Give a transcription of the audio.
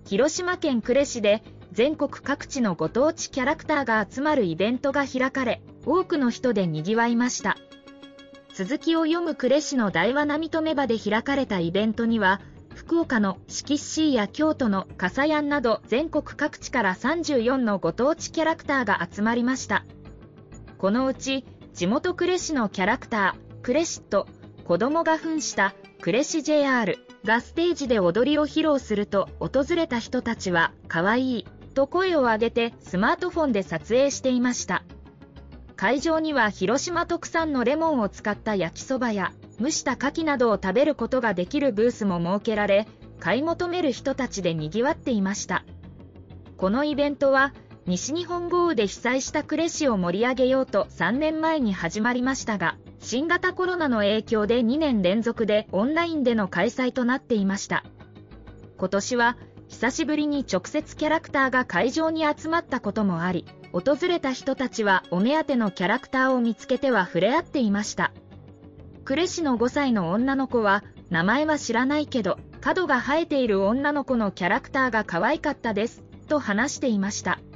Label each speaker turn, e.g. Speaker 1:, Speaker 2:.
Speaker 1: 広島県呉市で全国各地のご当地キャラクターが集まるイベントが開かれ、多くの人で賑わいました。続きを読む呉市の大和波止場で開かれたイベントには、福岡のシキッシーや京都のカサヤンなど全国各地から34のご当地キャラクターが集まりました。このうち、地元呉市のキャラクター、クレシット、子供が扮した呉市 JR がステージで踊りを披露すると、訪れた人たちは、かわいい、と声を上げてスマートフォンで撮影していました。会場には広島特産のレモンを使った焼きそばや蒸した牡蠣などを食べることができるブースも設けられ、買い求める人たちで賑わっていました。このイベントは西日本豪雨で被災した呉市を盛り上げようと3年前に始まりましたが、新型コロナの影響で2年連続でオンラインでの開催となっていました。今年は久しぶりに直接キャラクターが会場に集まったこともあり、訪れた人たちはお目当てのキャラクターを見つけては触れ合っていました。呉市の5歳の女の子は、名前は知らないけど、角が生えている女の子のキャラクターが可愛かったです、と話していました。